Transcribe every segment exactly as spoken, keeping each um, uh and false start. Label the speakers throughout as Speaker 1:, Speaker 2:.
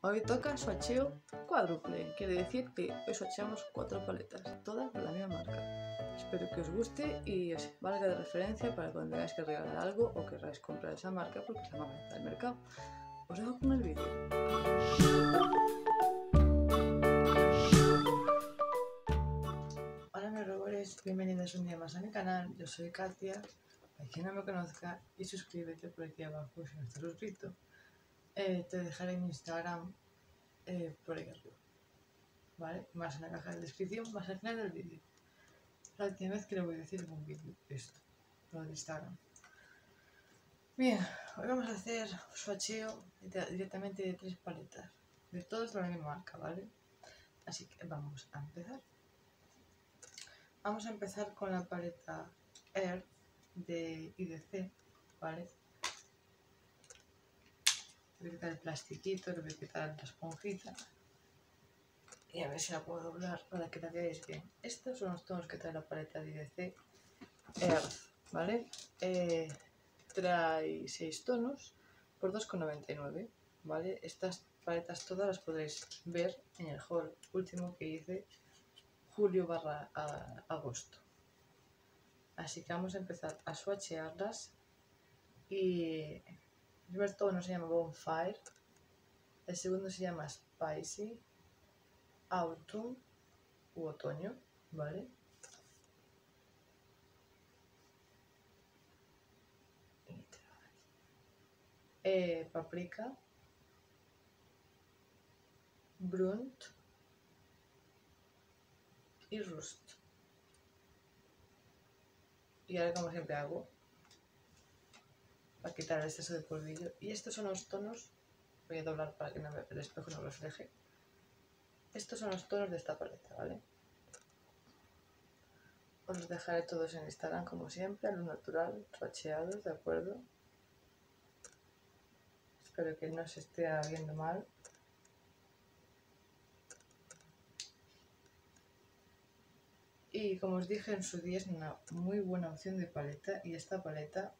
Speaker 1: Hoy toca swatcheo cuádruple, quiere decir que hoy swatcheamos cuatro paletas, todas de la misma marca. Espero que os guste y os valga de referencia para cuando tengáis que regalar algo o queráis comprar esa marca porque es la más barata del mercado. Os dejo con el vídeo. Hola mis robores, bienvenidos un día más a mi canal, yo soy Katia, para quien no me conozca, y suscríbete por aquí abajo si no estás suscrito. Eh, te dejaré mi Instagram eh, por ahí arriba, ¿vale? Más en la caja de descripción, más al final del vídeo. La última vez que le voy a decir en un vídeo esto, lo de Instagram. Bien, hoy vamos a hacer swatcheo directamente de tres paletas, de todas de la misma marca, ¿vale? Así que vamos a empezar. Vamos a empezar con la paleta Air de I D C, ¿vale? Le voy a quitar el plastiquito, le voy a quitar la esponjita y a ver si la puedo doblar para que la veáis bien. Estos son los tonos que trae la paleta de I D C Air, ¿vale? Eh, trae seis tonos por dos con noventa y nueve, ¿vale? Estas paletas todas las podréis ver en el haul último que hice julio barra agosto. Así que vamos a empezar a swatchearlas y el primer tono se llama Bonfire, el segundo se llama Spicy, Autumn u otoño, ¿vale? Eh, paprika, Brunt y Rust. Y ahora, como siempre hago, para quitar el exceso de polvillo. Y estos son los tonos, voy a doblar para que no me, el espejo no refleje. Estos son los tonos de esta paleta, ¿vale? Os los dejaré todos en Instagram como siempre, a lo natural, swatcheados, ¿de acuerdo? Espero que no se esté viendo mal. Y como os dije en su día, es una muy buena opción de paleta, y esta paleta,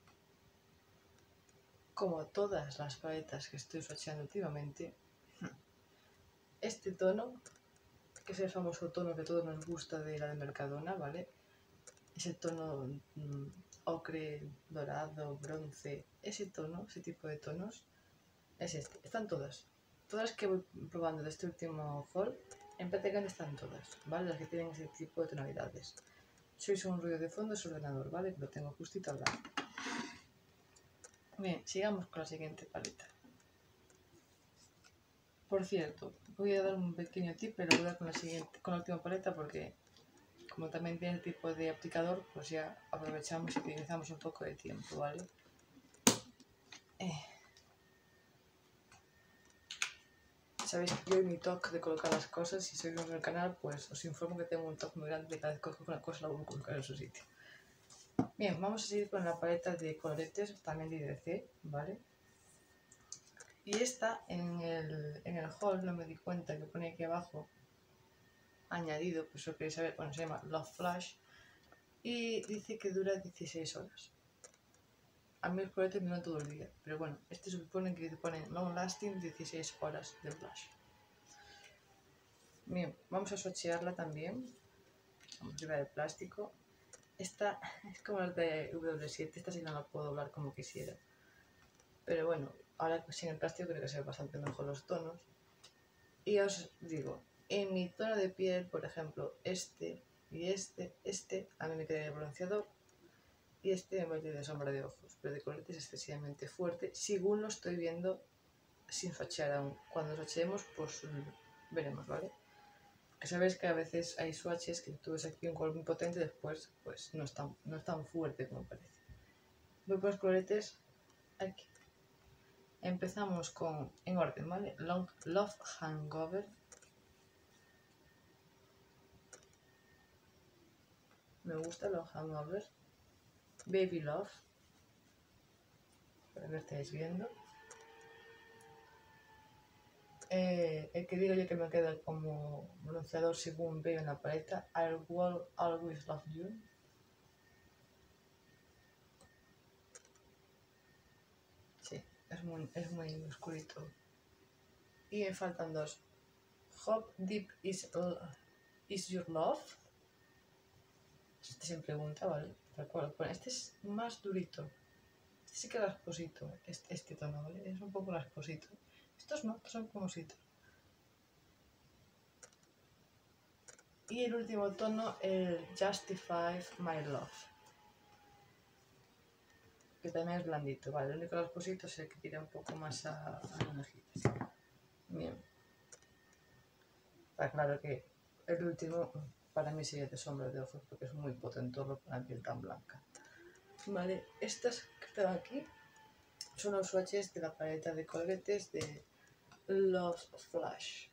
Speaker 1: como todas las paletas que estoy swatcheando últimamente, este tono, que es el famoso tono que a todos nos gusta de la de Mercadona, ¿vale? Ese tono mmm, ocre, dorado, bronce, ese tono, ese tipo de tonos, es este. Están todas. Todas las que voy probando de este último haul, en prácticamente están todas, ¿vale? Las que tienen ese tipo de tonalidades. Si oís un ruido de fondo es ordenador, ¿vale? Lo tengo justito al lado. Bien, sigamos con la siguiente paleta. Por cierto, voy a dar un pequeño tip, pero lo voy a dar con la siguiente, con la última paleta, porque como también tiene el tipo de aplicador, pues ya aprovechamos y utilizamos un poco de tiempo, ¿vale? Eh. Sabéis que yo y mi toque de colocar las cosas, si sois nuevos en el canal, pues os informo que tengo un toque muy grande de cada vez que cojo una cosa la voy a colocar en su sitio. Bien, vamos a seguir con la paleta de coloretes, también de I D C, ¿vale? Y esta, en el, en el haul, no me di cuenta que pone aquí abajo, añadido, pues eso queréis saber, bueno, se llama Love Flash, y dice que dura dieciséis horas. A mí los coloretes me duran todo el día, pero bueno, este supone que pone Long Lasting dieciséis horas de flash. Bien, vamos a swatchearla también. Vamos a tirar el plástico. Esta es como la de W siete, esta sí no la puedo doblar como quisiera. Pero bueno, ahora sin el plástico creo que se ve bastante mejor los tonos. Y os digo, en mi tono de piel, por ejemplo, este y este, este a mí me queda de bronceador y este me va de sombra de ojos, pero de colorete es excesivamente fuerte, según lo estoy viendo sin swatchear aún. Cuando swatcheemos, pues veremos, ¿vale? Que sabéis que a veces hay swatches que tú ves aquí un color muy potente y después pues no es tan, no es tan fuerte como parece. Voy por los coloretes aquí. Empezamos con, en orden, ¿vale? Long Love Hangover. Me gusta Love Hangover. Baby Love. Para que lo estáis viendo. Eh, el que digo yo que me queda como bronceador según veo en la paleta, I Will Always Love You. Sí, es muy, es muy oscurito. Y me faltan dos. How deep is, is your love? Este se pregunta, ¿vale? Tal cual. Bueno, este es más durito. Este sí que es rasposito, este, este tono, ¿vale? Es un poco rasposito. Estos no, estos son cremositos. Y el último tono, el Justify My Love. Que también es blandito, ¿vale? El único rasposito es el que tira un poco más a, a naranjitas. Bien. Está claro que el último para mí sería de sombra de ojos porque es muy potentoso para la piel tan blanca. Vale, estas que están aquí son los swatches de la paleta de colguetes de Love Flash.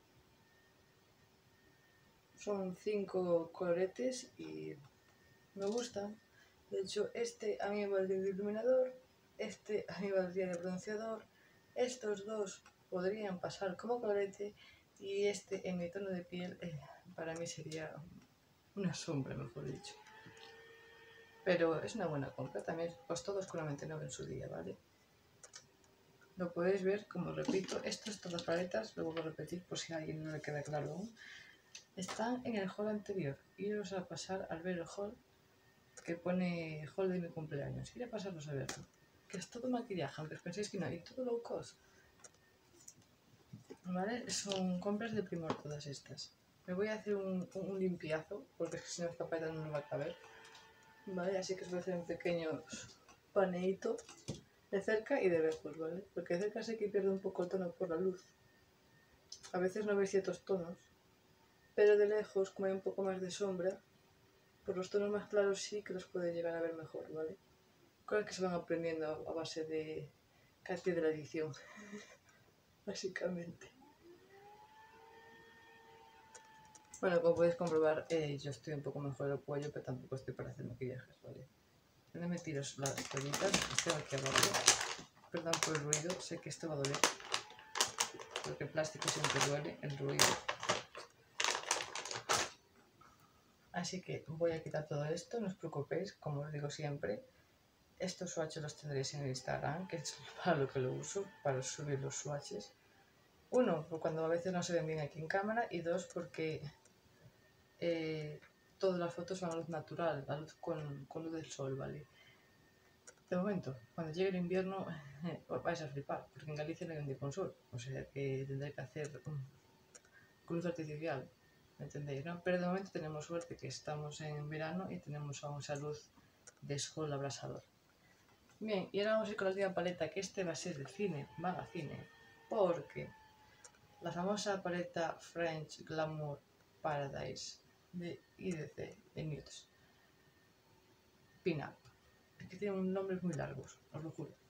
Speaker 1: Son cinco coloretes y me gustan. De hecho, este a mí me valdría de iluminador, este a mí me valdría de bronceador, estos dos podrían pasar como colorete y este en mi tono de piel eh, para mí sería una sombra, mejor dicho. Pero es una buena compra, también costó dos con noventa y nueve en su día, ¿vale? Lo podéis ver, como repito, estas todas las paletas, lo vuelvo a repetir por si a alguien no le queda claro aún, están en el haul anterior. Iros a pasar al ver el haul que pone haul de mi cumpleaños. Ir a pasaros a verlo. Que es todo maquillaje, aunque os penséis que no, y todo low cost. ¿Vale? Son compras de primor todas estas. Me voy a hacer un, un limpiazo, porque es que si no esta paleta no me va a caber. ¿Vale? Así que os voy a hacer un pequeño paneíto de cerca y de lejos, ¿vale? Porque de cerca sé que pierde un poco el tono por la luz. A veces no veis ciertos tonos, pero de lejos, como hay un poco más de sombra, por los tonos más claros sí que los puede llegar a ver mejor, ¿vale? Cosas que se van aprendiendo a base de casi de la edición, básicamente. Bueno, como podéis comprobar, eh, yo estoy un poco mejor del cuello, pero tampoco estoy para hacer maquillajes, ¿vale? ¿Dónde me tiro las toallitas? Estoy aquí abajo. Perdón por el ruido, sé que esto va a doler, porque el plástico siempre duele, el ruido. Así que voy a quitar todo esto, no os preocupéis, como os digo siempre. Estos swatches los tendréis en el Instagram, que es para lo que lo uso, para subir los swatches. Uno, por cuando a veces no se ven bien aquí en cámara, y dos, porque eh, todas las fotos son a luz natural, a luz con, con luz del sol, ¿vale? De momento, cuando llegue el invierno eh, vais a flipar, porque en Galicia no hay un día con sol, o sea que tendré que hacer um, con luz artificial, ¿me entendéis? ¿No? Pero de momento tenemos suerte que estamos en verano y tenemos aún esa luz de sol abrasador. Bien, y ahora vamos a ir con la última paleta, que este va a ser de cine, vaga cine, porque la famosa paleta French Glamour Paradise de I D C, de Nudes, Pin Up. Es que tiene un nombres muy largos, os lo juro.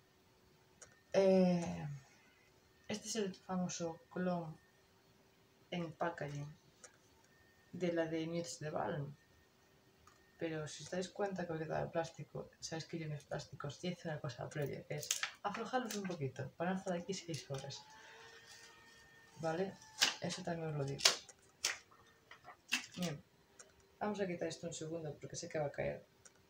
Speaker 1: Eh, este es el famoso clon en packaging de la de Nudes de Balm. Pero si os dais cuenta que os queda el plástico, sabéis que yo en los plásticos y hice una cosa previa, que es aflojarlos un poquito, para no estar aquí seis horas. ¿Vale? Eso también os lo digo. Bien. Vamos a quitar esto un segundo porque sé que va a caer.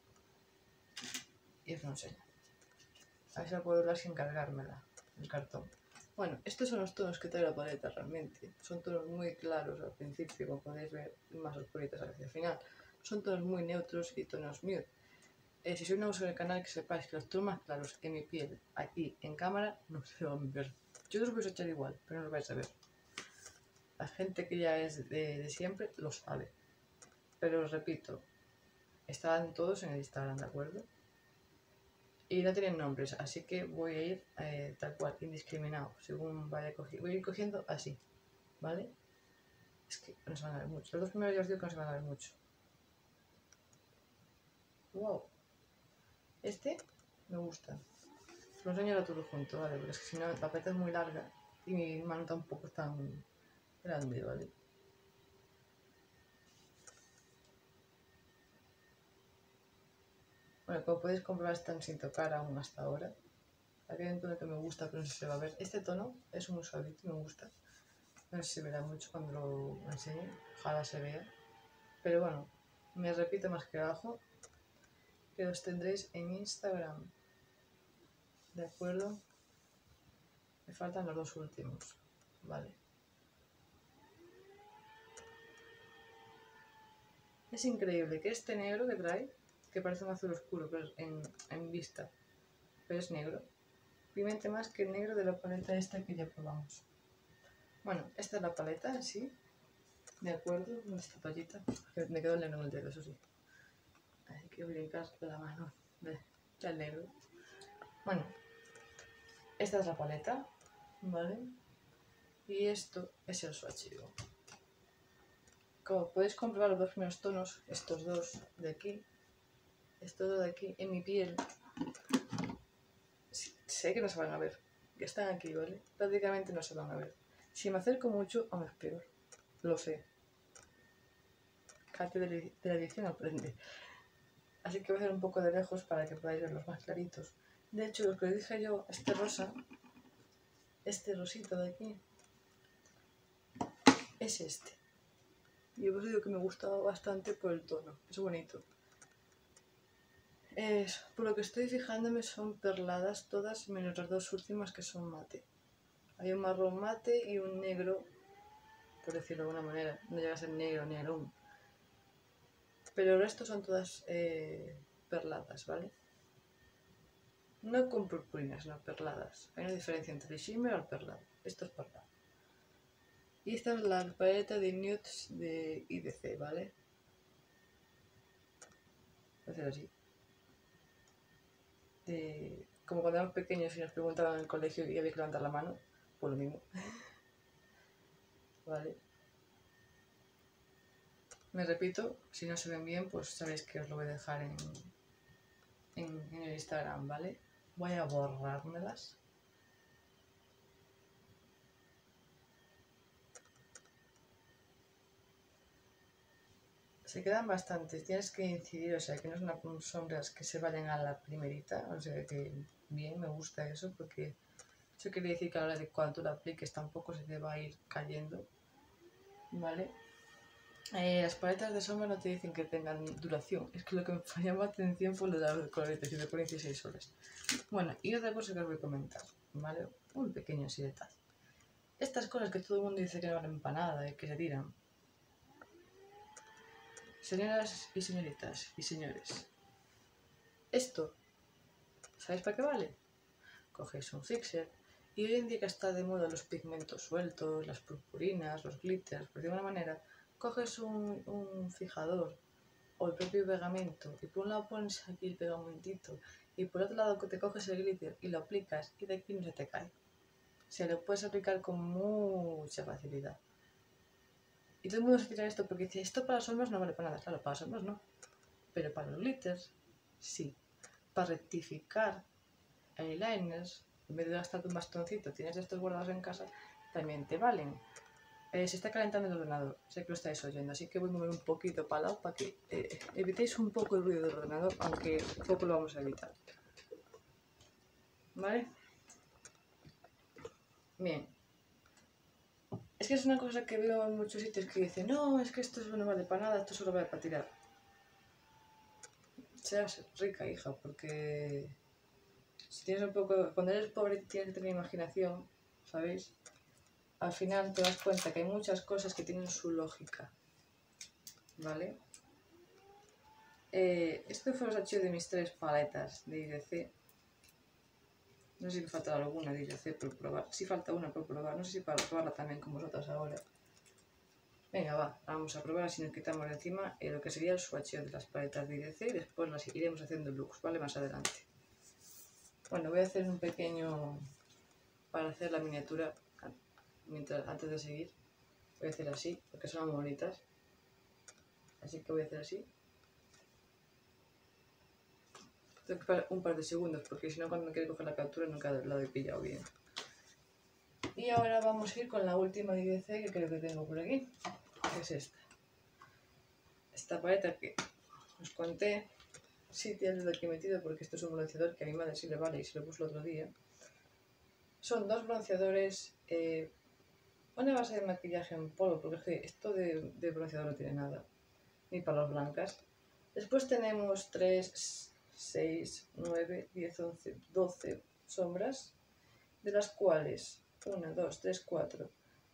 Speaker 1: Y os lo enseño. A ver si la puedo doblar sin cargármela, el cartón. Bueno, estos son los tonos que trae la paleta realmente. Son tonos muy claros al principio, como podéis ver, más oscuritos hacia el final. Son tonos muy neutros y tonos nude. Eh, si sois nuevos en el canal, que sepáis que los tonos más claros en mi piel, aquí en cámara, no se van a ver. Yo os los voy a echar igual, pero no los vais a ver. La gente que ya es de, de siempre lo sabe. Pero os repito, están todos en el Instagram, ¿de acuerdo? Y no tienen nombres, así que voy a ir eh, tal cual, indiscriminado, según vaya cogiendo. Voy a ir cogiendo así, ¿vale? Es que no se van a ver mucho. Los dos primeros ya os digo que no se van a ver mucho. Wow. Este me gusta. Lo enseño ahora todo junto, ¿vale? Porque es que si no, la paleta es muy larga y mi mano tampoco es tan grande, ¿vale? Bueno, como podéis comprobar, están sin tocar aún hasta ahora. Aquí hay un tono que me gusta, pero no sé si se va a ver. Este tono es muy suavito, me gusta. No sé si se verá mucho cuando lo enseñe, ojalá se vea. Pero bueno, me repito más que abajo, que los tendréis en Instagram. ¿De acuerdo? Me faltan los dos últimos. ¿vale? Es increíble que este negro que trae, que parece un azul oscuro pero en, en vista, pero es negro, pimente más que el negro de la paleta esta que ya probamos. Bueno, esta es la paleta en sí, de acuerdo, esta toallita, que me quedó el negro en el dedo, eso sí. Hay que brincar la mano del negro. Bueno, esta es la paleta, ¿vale? Y esto es el swatcheo. Como podéis comprobar los dos primeros tonos, estos dos de aquí, estos dos de aquí, en mi piel, sé que no se van a ver, que están aquí, ¿vale? Prácticamente no se van a ver. Si me acerco mucho, aún es peor, lo sé. Cate de la edición aprende. Así que voy a hacer un poco de lejos para que podáis verlos más claritos. De hecho, lo que os dije yo, este rosa, este rosito de aquí, es este. Y os digo que me gustaba bastante por el tono, es bonito. Es, por lo que estoy fijándome son perladas todas, menos las dos últimas que son mate. Hay un marrón mate y un negro, por decirlo de alguna manera, no llega a ser negro ni aún. Pero el resto son todas eh, perladas, ¿vale? No con purpurinas, no perladas. Hay una diferencia entre el shimmer y el perlado. Esto es perlado. Y esta es la paleta de nudes de I D C, ¿vale? Voy a hacer así. De, como cuando éramos pequeños y nos preguntaban en el colegio y había que levantar la mano, pues lo mismo. ¿Vale? Me repito, si no se ven bien, pues sabéis que os lo voy a dejar en, en, en el Instagram, ¿vale? Voy a borrármelas. Se quedan bastantes, tienes que incidir, o sea, que no son unas sombras que se vayan a la primerita, o sea, que bien, me gusta eso, porque eso quiere decir que a la hora de cuando tú la apliques tampoco se te va a ir cayendo, ¿vale? Eh, las paletas de sombra no te dicen que tengan duración, es que lo que me llamó la atención fue lo de los colores, y te pone dieciséis horas. Bueno, y otra cosa que os voy a comentar, ¿vale? Un pequeño así detalle. Estas cosas que todo el mundo dice que no valen para nada y que se tiran. Señoras y señoritas y señores, esto, ¿sabéis para qué vale? Cogéis un fixer y hoy en día que está de moda los pigmentos sueltos, las purpurinas, los glitters, por de alguna manera, coges un, un fijador o el propio pegamento y por un lado pones aquí el pegamentito y por otro lado te coges el glitter y lo aplicas y de aquí no se te cae. Se lo puedes aplicar con mucha facilidad. Y todo el mundo se tira esto porque dice, esto para las sombras no vale para nada. Claro, para las sombras no. Pero para los glitters, sí. Para rectificar eyeliners, en vez de gastarte un bastoncito, tienes estos guardados en casa, también te valen. Eh, se está calentando el ordenador, sé que lo estáis oyendo, así que voy a mover un poquito para el lado para que eh, evitéis un poco el ruido del ordenador, aunque poco lo vamos a evitar. ¿Vale? Bien. Es que es una cosa que veo en muchos sitios que dicen, no, es que esto no vale para nada, esto solo vale para tirar. Seas rica, hija, porque si tienes un poco, cuando eres pobre tienes que tener imaginación, ¿sabéis? Al final te das cuenta que hay muchas cosas que tienen su lógica, ¿vale? Eh, este fue el swatcheo de mis tres paletas de I D C. No sé si me falta alguna de I D C por probar. Si falta una por probar, no sé si para probarla también con vosotras ahora. Venga, va, vamos a probar así nos quitamos de encima eh, lo que sería el swatcheo de las paletas de I D C y después las iremos haciendo looks, ¿vale? Más adelante. Bueno, voy a hacer un pequeño, para hacer la miniatura, mientras, antes de seguir, voy a hacer así, porque son muy bonitas. Así que voy a hacer así. Tengo que esperar un par de segundos, porque si no cuando me quiere coger la captura nunca la he pillado bien. Y ahora vamos a ir con la última de I D C que creo que tengo por aquí, que es esta. Esta paleta que os conté, sí tiene el aquí metido porque esto es un bronceador que a mi madre sí le vale y se lo puso el otro día. Son dos bronceadores, eh, una base de maquillaje en polvo, porque es que esto de, de bronceador no tiene nada, ni para las blancas. Después tenemos tres, seis, nueve, diez, once, doce sombras, de las cuales una, dos, tres, cuatro,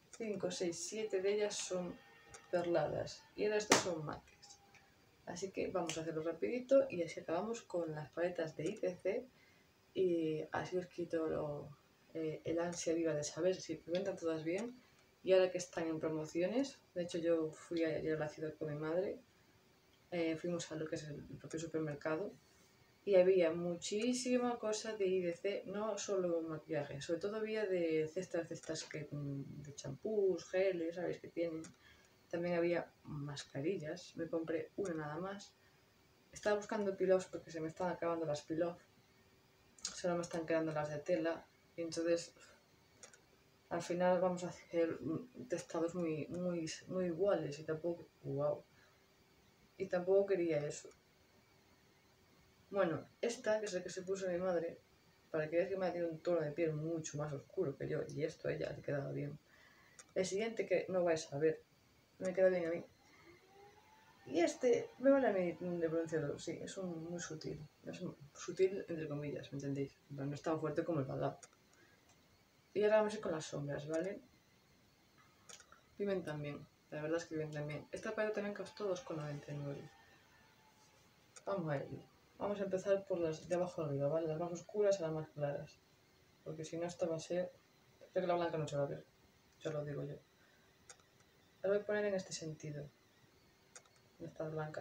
Speaker 1: cinco, seis, siete de ellas son perladas y el resto son mates. Así que vamos a hacerlo rapidito y así acabamos con las paletas de I T C y así os quito lo, eh, el ansia viva de saber si pigmentan todas bien. Y ahora que están en promociones, de hecho yo fui ayer a la ciudad con mi madre, eh, fuimos a lo que es el propio supermercado y había muchísima cosa de I D C, no solo maquillaje, sobre todo había de cestas, cestas que, de champús, geles, ¿sabéis que tienen? También había mascarillas, me compré una nada más. Estaba buscando peel-offs porque se me están acabando las peel-off, solo me están quedando las de tela y entonces al final vamos a hacer testados muy, muy, muy iguales y tampoco, wow, y tampoco quería eso. Bueno, esta, que es la que se puso mi madre, para que veas que me ha tenido un tono de piel mucho más oscuro que yo, y esto a ella le quedaba bien. El siguiente que no vais a ver, me queda bien a mí. Y este me vale a mí de bronceador, sí, es un muy sutil. Es un sutil entre comillas, ¿me entendéis? No es tan fuerte como el baldado. Y ahora vamos a ir con las sombras, ¿vale? Pimentan bien, la verdad es que pimentan bien. Esta paleta también costó dos con noventa y nueve. Vamos a ello. Vamos a empezar por las de abajo arriba, ¿vale? Las más oscuras a las más claras. Porque si no, esta va a ser... Creo que la blanca no se va a ver, ya lo digo yo. La voy a poner en este sentido. Esta blanca.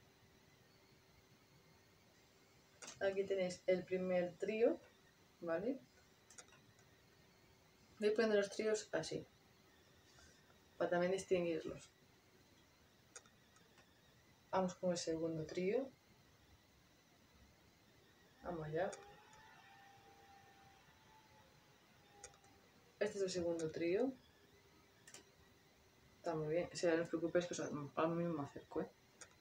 Speaker 1: Aquí tenéis el primer trío, ¿vale? Voy poniendo los tríos así, para también distinguirlos. Vamos con el segundo trío. Vamos allá. Este es el segundo trío. Está muy bien. Si no os preocupéis que ahora mismo me acerco, ¿eh?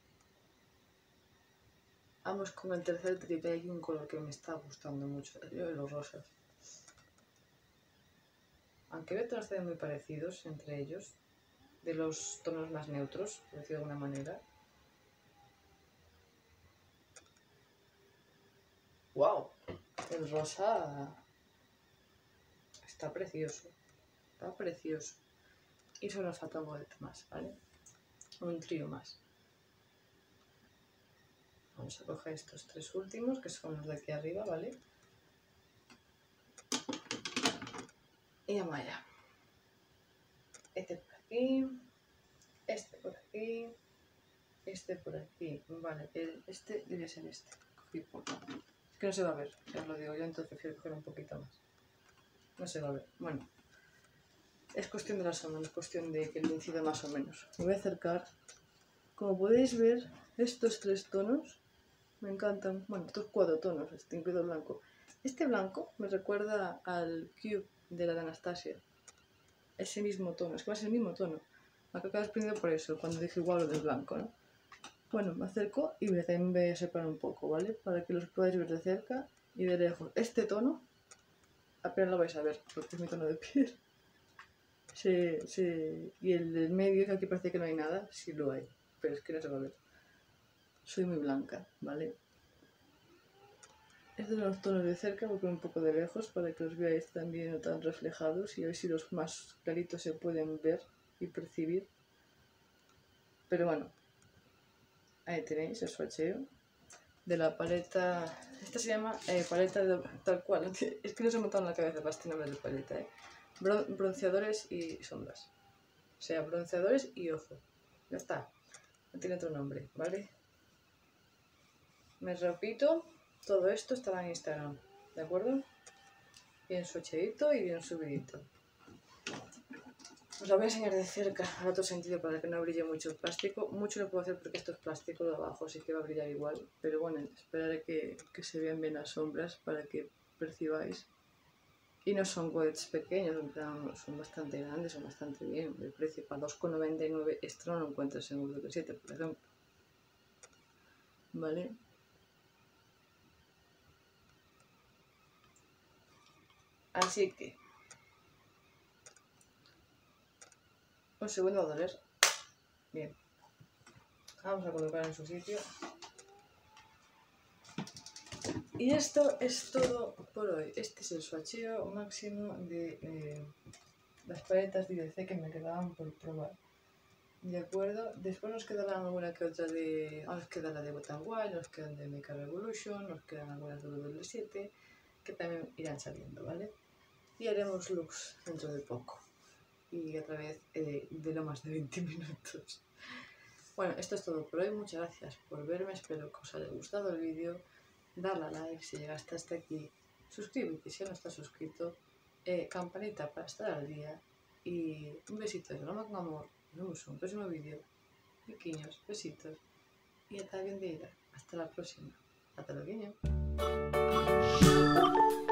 Speaker 1: Vamos con el tercer trío. Hay aquí un color que me está gustando mucho. Yo de los rosas. Aunque veo tonos muy parecidos entre ellos. De los tonos más neutros, por decirlo de alguna manera. ¡Wow! El rosa está precioso. Está precioso. Y solo nos falta un poquito más, ¿vale? Un trío más. Vamos a coger estos tres últimos, que son los de aquí arriba, ¿vale? Y vamos allá. Este por aquí, este por aquí, este por aquí. Vale, el, este debe ser este. Cogí por... Es que no se va a ver, ya os lo digo yo, entonces prefiero coger un poquito más. No se va a ver. Bueno, es cuestión de la sombra, es cuestión de que le incida más o menos. Me voy a acercar. Como podéis ver, estos tres tonos me encantan. Bueno, estos cuatro tonos, este incluido el blanco. Este blanco me recuerda al Cube de la de Anastasia. Ese mismo tono, es que va a ser el mismo tono. Me acabo de desprender por eso, cuando dije igual lo del blanco, ¿no? Bueno, me acerco y también voy a separar un poco, ¿vale? Para que los podáis ver de cerca y de lejos. Este tono, apenas lo vais a ver, porque es mi tono de piel. Sí, sí. Y el del medio, que aquí parece que no hay nada, sí lo hay, pero es que no se va a ver. Soy muy blanca, ¿vale? Estos son los tonos de cerca, voy a poner un poco de lejos para que los veáis también no tan reflejados y a ver si los más claritos se pueden ver y percibir. Pero bueno, ahí tenéis el swatcheo de la paleta. Esta se llama eh, paleta de, tal cual. Es que no se me ha montado en la cabeza para este nombre de paleta, ¿eh? Bron bronceadores y sombras. O sea, bronceadores y ojo. Ya está. No tiene otro nombre, ¿vale? Me repito. Todo esto estará en Instagram, ¿de acuerdo? Bien swatcheadito y bien subidito. Os lo voy a enseñar de cerca al otro sentido para que no brille mucho el plástico. Mucho no puedo hacer porque esto es plástico de abajo, así que va a brillar igual. Pero bueno, esperaré que, que se vean bien las sombras para que percibáis. Y no son wets pequeños, son bastante grandes, son bastante bien. El precio para dos con noventa y nueve, esto no lo encuentras en W siete, por ejemplo. ¿Vale? Así que... un segundo a doler. Bien. Vamos a colocar en su sitio. Y esto es todo por hoy. Este es el swatcheo máximo de eh, las paletas de D C que me quedaban por probar. De acuerdo, después nos quedarán alguna que otra de... Ahora nos queda la de Wet n Wild, nos quedan de Make a Revolution, nos quedan algunas de W W siete, que también irán saliendo, ¿vale? Y haremos looks dentro de poco. Y otra vez eh, de no más de veinte minutos. Bueno, esto es todo por hoy. Muchas gracias por verme. Espero que os haya gustado el vídeo. Darle a like si llegaste hasta aquí. Suscríbete si no estás suscrito. Eh, campanita para estar al día. Y un besito de broma con amor. Nos vemos en un próximo vídeo. Pequeños besitos. Y hasta bien de ira. Hasta la próxima. Hasta luego.